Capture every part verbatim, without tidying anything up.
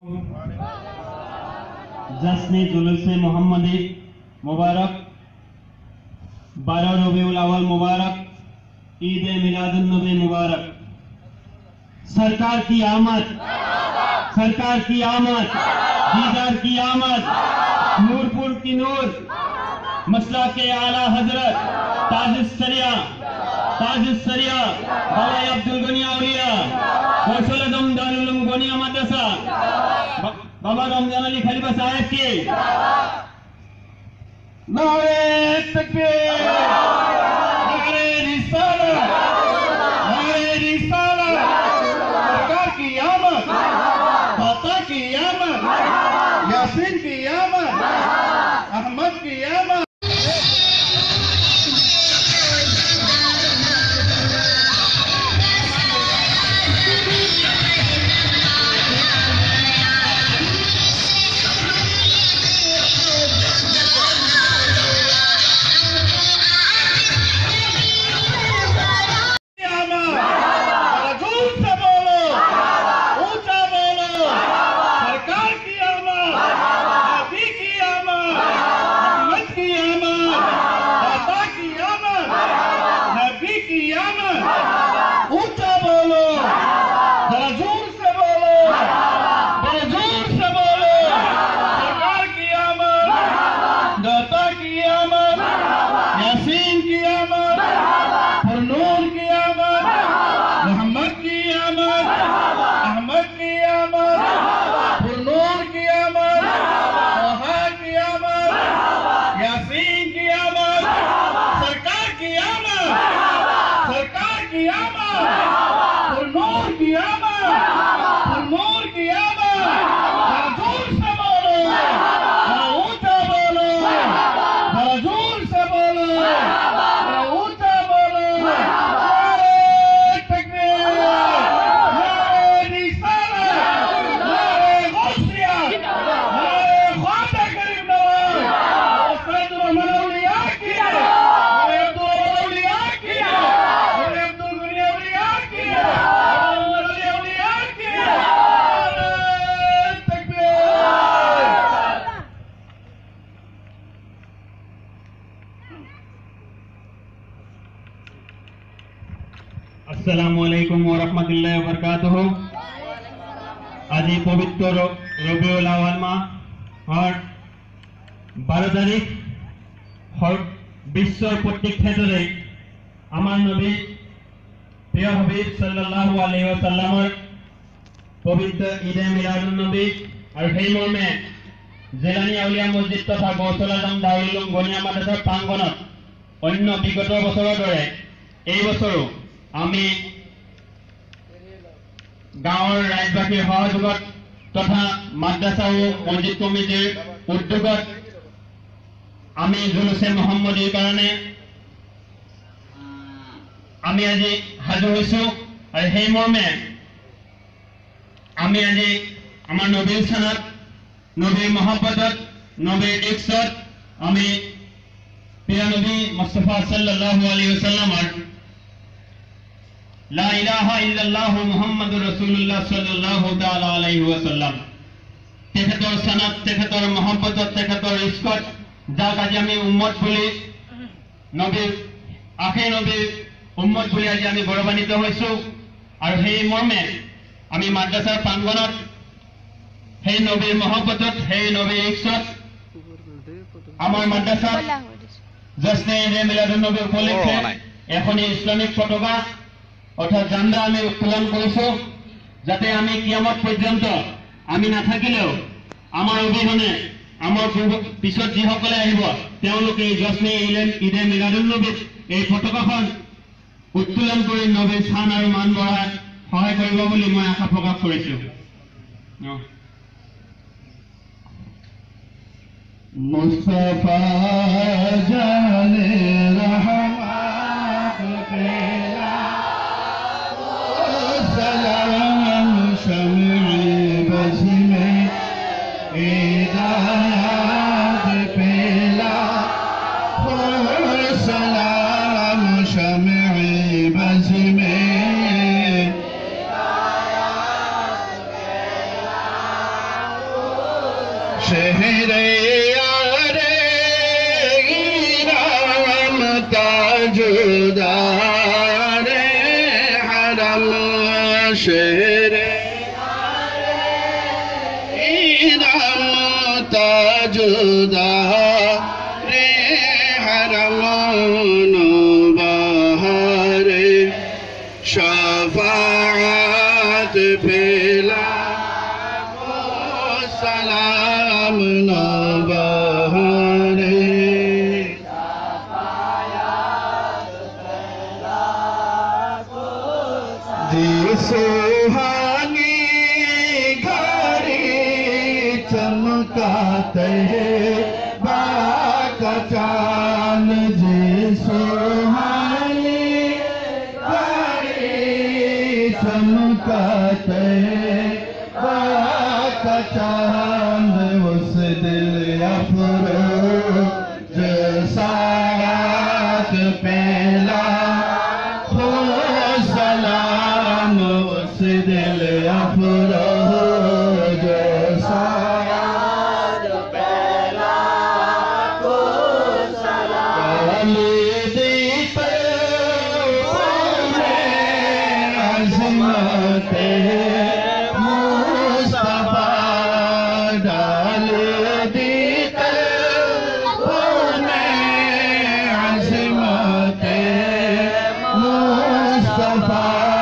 जश्न जुलूस मोहम्मदी मुबारक, बारह रबीउल अव्वल मुबारक, ईद मिलादुन नबी मुबारक। सरकार की आमद, सरकार की आमद, दीदार की आमद, नूरपुर की नूर, मसला के आला हजरत ताजुस्सरिया ताजुस्सरिया बाबा अब्दुल गनी औलिया गौसुल दारुल उलूम गोनिया मदरसा बाबा रमजान अली खलीफा साहब की नारे तकबीर, नारे रिसालत, नारे रिसालत। सरकार की आमद, दाता की आमद, यासीन की आमद, अहमद की आमद। अस्सलामुअलैकुम वरहमतुल्लाहि वबरकातुहू। आज पवित्र रबीउल अव्वल माह और बारह तारीख विश्वर प्रत्येक क्षेत्र आमार नबी प्रिय हबीब सल्लल्लाहु अलैहि वसल्लमर पवित्र ईद मिलादुन नबी और সেই মর্মে জেলানী আউলিয়া মসজিদ তথা গৌসুল আজম দারুল উলুম গনিয়া মাদ্রাসাৰ প্ৰাংগণত অন্য বিগত বছৰৰ দৰে এই বছৰো আমি গাঁৱৰ ৰাইজবাসীৰ সহযোগত তথা মাদ্ৰাসা ও মসজিদ কমিটিৰ উদ্যোগত আমি জুলুসে মোহাম্মদীৰ কাৰণে আমি আজি হাজু হৈছো আৰু সেই মৰ্মে আমি আজি আমাৰ নবীৰ স্থানত নবীৰ মহব্বতত নবীৰ ইজ্জত আমি প্ৰিয় নবী মুস্তাফা সাল্লাল্লাহু আলাইহি ওয়াসাল্লামৰ লা ইলাহা ইল্লাল্লাহ মুহাম্মাদুর রাসূলুল্লাহ সাল্লাল্লাহু তাআলা আলাইহি ওয়াসাল্লাম তেখেতৰ সনদ তেখেতৰ মহব্বতত তেখেতৰ ইজ্জত যাক আজি আমি উম্মত বুলি নবীৰ আখেৰ নবীৰ উম্মত বুলি আজি আমি গৌৰৱান্বিত হৈছো আৰু সেই মৰ্মে আমি মাদ্ৰাসাৰ প্ৰাংগণত সেই নবীৰ মহব্বতত সেই নবীৰ ইজ্জত আমাৰ মাদ্ৰাসাত জশ্নে ঈদ মিলাদুন নবী উপলক্ষে এখন ইসলামিক পতাকা অর্থাৎ জান্দা আমি উত্তোলন কৰিছো যাতে আমি কিয়ামত পৰ্যন্ত আমি নাথাকিলেও আমাৰ অবিহনে আমাৰ পিছত যিসকলে আহিব তেওঁলোকে এই জশ্নে ঈদ মিলাদুন নবী এই পতাকাখন উত্তোলন কৰি নবীৰ স্থান আৰু মান বঢ়াত সহায় কৰিব বুলি মই আশা প্ৰকাশ কৰিছো। मुस्तफा जाने रहमत पेला सलाम शम्ए बज़ में हिदायत पेला सलाम शम्ए बज़ में हिदायत पेला शहरे यारे इराम ताजुदारे हरम शहरे इराम ताजुदारे हरम नूबहारे शफाअत फैला सलाम नूबहारे जी सुहानी घड़ी चमकाते बाका चांद जी सुहानी घड़ी चमकाते बाका चांद उस दिल अफरोज सायात पहला हो सलाम उस दिल अफरोज सायात पहला हो सलाम दीप अजमत मुस्तफा डाल दी अजमत मुस्तफा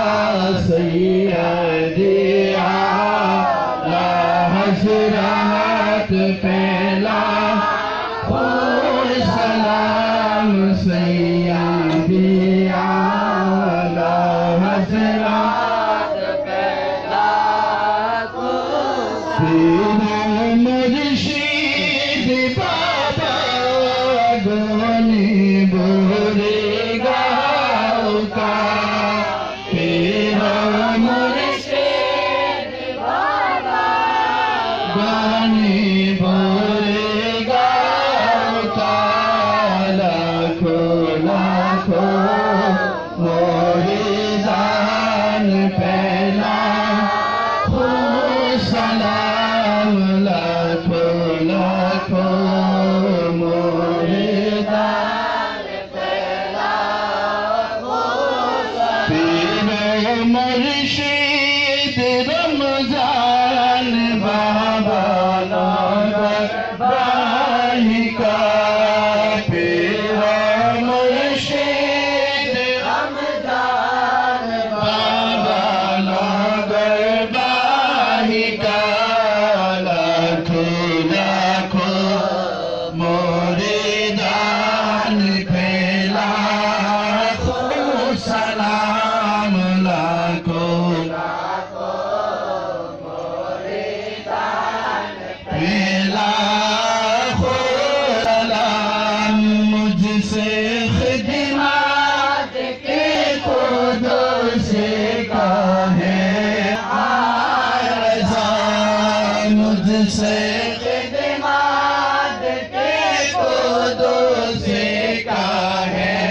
सैयदी आला हज़रत पहला हो सलाम सैयदी आला हज़रत पहला हो सलाम मुर्शिद बाबा गोनी बोरे गाँव का तेरा मुर्शिद बाबा गोनी बोरे गाँव का लाखों लाखों मुरीदान पहला हो सलाम लाखों लाखों मुरीदान पहला हो पीर मुर्शिद रमजान बाबा नगर बाही का पीर मुर्शिद रमजान बाबा नगर बाही का लाखों लाखों मुरीदान फैला हो सलाम लाखों फैला हो सलाम मुझसे खिदमत के खुद से कहे आरज़ा मुझसे खिदमत के खुद से कहे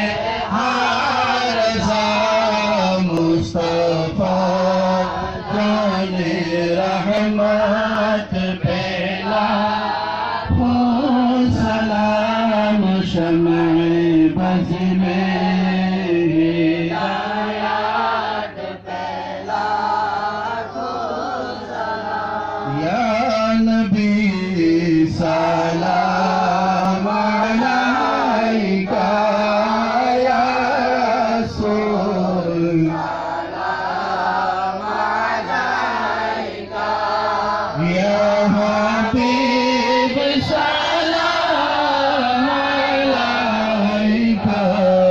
आरज़ा मुस्तफा जाने रहमत फैला हो सलाम शम्ए बज़ में हिदायत फैला हो सलाम या नबी सलाम अलैका या रसूल सलाम अलैका या हबीब सलाम अलैका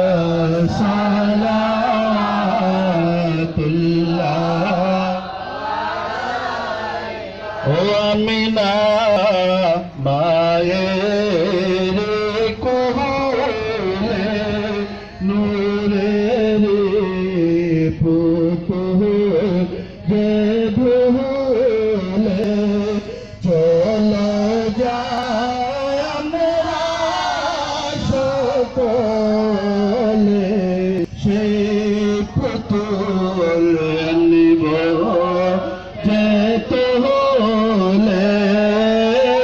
सलावतुल्लाह ओ अमीना माए रे कोहले नूरे रे पुतु जे भूले चलो जाए मेरा शोकोले से पुतुल निभो जे तो ले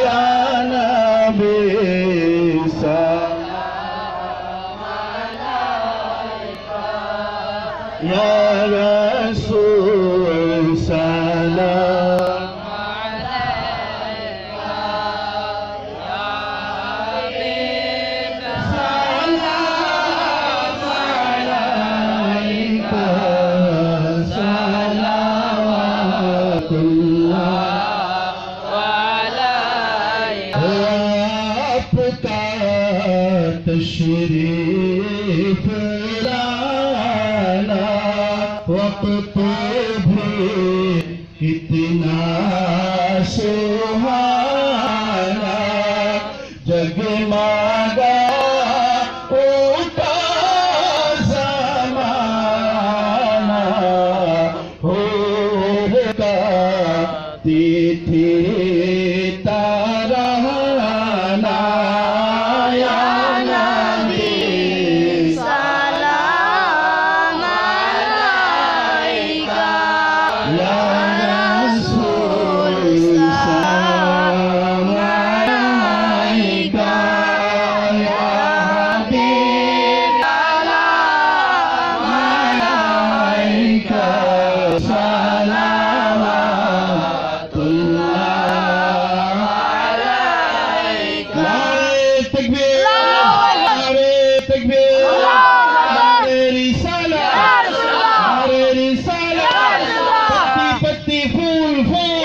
सुहाना जगमगा उठा ज़माना हूर का तिथि ताराना या नबी सलाम अलैका या रसूल सलाम अलैका या हबीब सलाम अलैका सलावतुल्लाह अलैका नारे तकबीर नारे तकबीर नारे रिसालत नारे रिसालत पत्ती पत्ती फूल फूल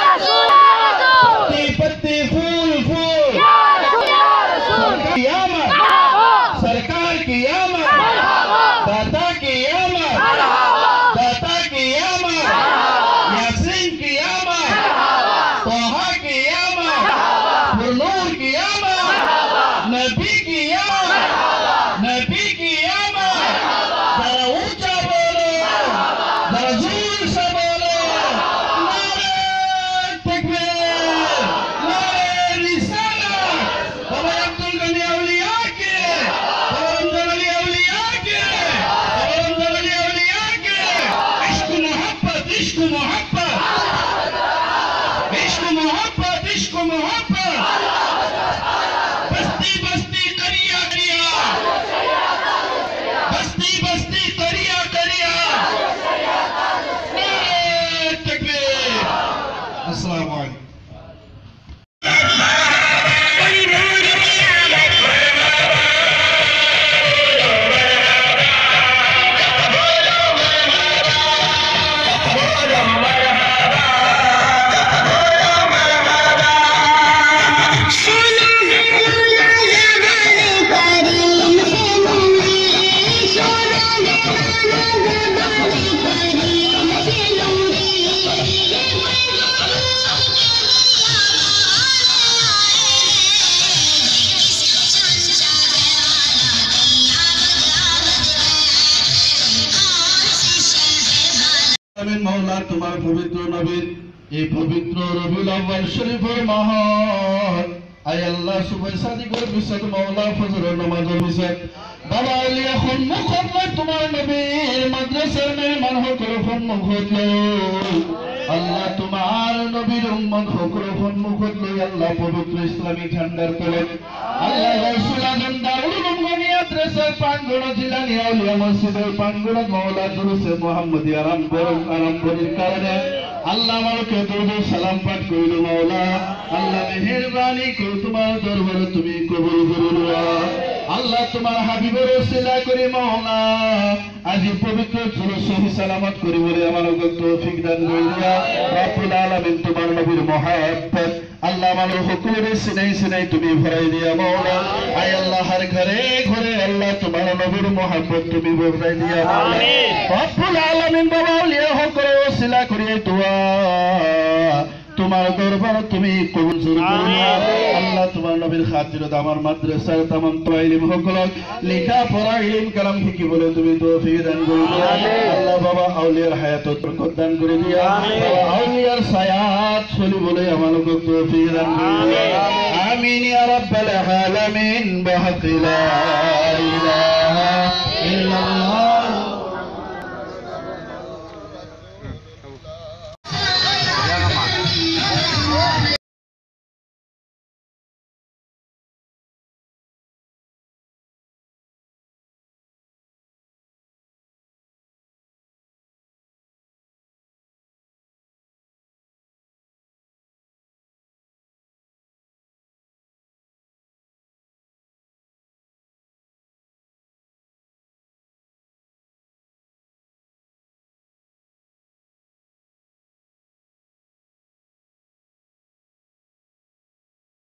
पत्ती पत्ती फूल फूल सरकार की आमद सरकार की आमद दाता की आमद दाता की आमद यासीन की आमद तोहा की आमद नूर की आमद नबी की आमद नबी की आमद जरा ऊंचा बोलो जरा जोर से बोलो नारे तकबीर नारे रिसालत बाबा अब्दुल गनी औलिया के बाबा रमजान अली औलिया के बाबा रमजान अली औलिया के इश्क मोहब्बत इश्क मोहब्बत इश्क मोहब्बत इश्क मोहब्बत बस्ती बस्ती करिया करिया बस्ती बस्ती करिया करिया नारे तकबीर अस्सलाम वालेकुम আমিন মাওলা তোমার পবিত্র নবীর এই পবিত্র রবিউল আউয়াল শরীফের মাহাত আয় আল্লাহ সুবহান সাদিকের বিশাল মাওলা ফজরের নামাজের বিশাল বাবা আলিয়া সম্মুখত লৈ তোমার নবীর মাদ্রাসার মেহমান সকল সম্মুখত লৈ আল্লাহ তোমার নবীর উম্মত সকল সম্মুখত লৈ আল্লাহ পবিত্র ইসলামী ঠান্ডার তলে আল্লাহ রাসূল আজম দারুল উলুম মাদ্রাসার প্রাঙ্গণ জিলানী আউলিয়া মসজিদের প্রাঙ্গণ মাওলা দুরুসে মুহাম্মদী আরাম বরং আরম্ভের কারণে আল্লাহ আমাকে দরুদ সালাম পাঠ করিল মাওলা আল্লাহ মেহেরবানি করে তোমার দরবারে তুমি কবুল করো আল্লাহ তোমার হাবিবের ওসিলা করে মাওলা আজি পবিত্র জুলুস সহি সালামত করি বলে আমাকে তৌফিক দান করিয়া রব্বুল আলামিন তোমার নবীর মহব্বত আল্লাহ আমাদের সকলের সিনাই সিনাই তুমি ভরাই দিয়া মাওলা আয় আল্লাহ হর ঘরে ঘরে আল্লাহ তোমার নবীর মহব্বত তুমি ভরাই দিয়া মাওলা রব্বুল আলামিন বাবা আউলিয়া সকলের ওসিলা করে দোয়া তোমার দরবার তুমি কবুল করো আল্লাহ তোমার নবীর খাতিরত আমার মাদ্রাসার तमाम তালিম সকলক লেখা পড়া ইলম কালাম শিকি বলে তুমি তৌফিক দান করো আল্লাহ বাবা আউলিয়ার হায়াতত বরকত দান করে দিয়া বাবা আউলিয়ার সায়াত চলি বলে আমাকে তৌফিক দান করো আমিন ইয়া রাব্বাল আলামিন বিহাক্কি লা ইলাহা ইল্লাল্লাহ